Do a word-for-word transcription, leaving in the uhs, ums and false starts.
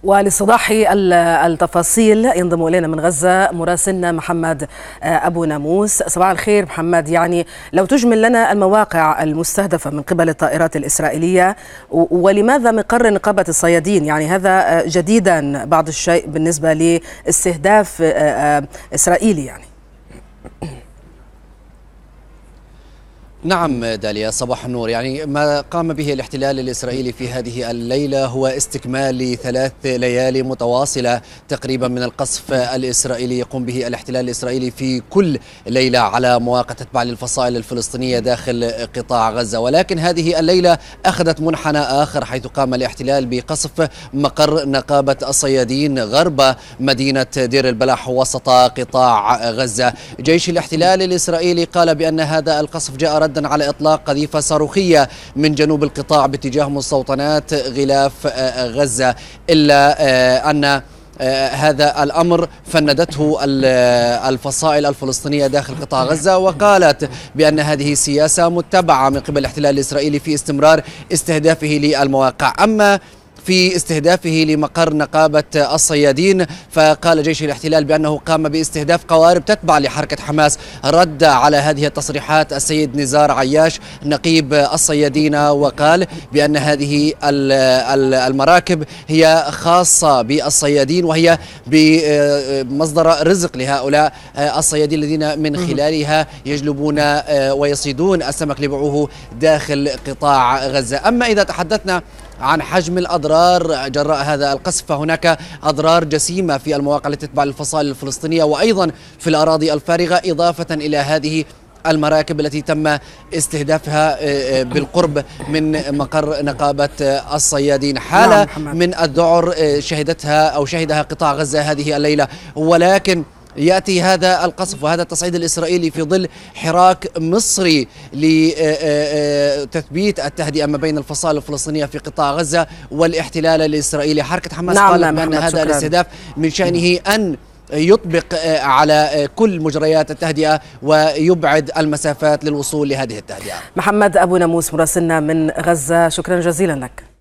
ولصداح التفاصيل ينضم إلينا من غزة مراسلنا محمد أبو ناموس. صباح الخير محمد، يعني لو تجمل لنا المواقع المستهدفة من قبل الطائرات الإسرائيلية، ولماذا مقر نقابة الصيادين؟ يعني هذا جديدا بعض الشيء بالنسبة لاستهداف إسرائيلي يعني. نعم داليا، صباح النور. يعني ما قام به الاحتلال الإسرائيلي في هذه الليلة هو استكمال لثلاث ليالي متواصلة تقريبا من القصف الإسرائيلي يقوم به الاحتلال الإسرائيلي في كل ليلة على مواقع تتبع للفصائل الفلسطينية داخل قطاع غزة، ولكن هذه الليلة أخذت منحنى آخر، حيث قام الاحتلال بقصف مقر نقابة الصيادين غرب مدينة دير البلح وسط قطاع غزة. جيش الاحتلال الإسرائيلي قال بأن هذا القصف جاء رد على إطلاق قذيفة صاروخية من جنوب القطاع باتجاه مستوطنات غلاف غزة، إلا أن هذا الأمر فندته الفصائل الفلسطينية داخل قطاع غزة، وقالت بأن هذه سياسة متبعة من قبل الاحتلال الإسرائيلي في استمرار استهدافه للمواقع. أما في استهدافه لمقر نقابة الصيادين فقال جيش الاحتلال بأنه قام باستهداف قوارب تتبع لحركة حماس. رد على هذه التصريحات السيد نزار عياش نقيب الصيادين وقال بأن هذه المراكب هي خاصة بالصيادين، وهي بمصدر رزق لهؤلاء الصيادين الذين من خلالها يجلبون ويصيدون السمك لبيعه داخل قطاع غزة. أما إذا تحدثنا عن حجم الأضرار جراء هذا القصف فهناك أضرار جسيمة في المواقع التي تتبع للفصائل الفلسطينية وأيضا في الأراضي الفارغة، إضافة إلى هذه المراكب التي تم استهدافها بالقرب من مقر نقابة الصيادين. حالة من الذعر شهدتها أو شهدها قطاع غزة هذه الليلة، ولكن يأتي هذا القصف وهذا التصعيد الإسرائيلي في ظل حراك مصري لتثبيت التهدئة ما بين الفصائل الفلسطينية في قطاع غزة والاحتلال الإسرائيلي. حركة حماس نعم قالت بأن هذا الاستهداف من شأنه أن يطبق على كل مجريات التهدئة ويبعد المسافات للوصول لهذه التهدئة. محمد أبو ناموس مراسلنا من غزة، شكرا جزيلا لك.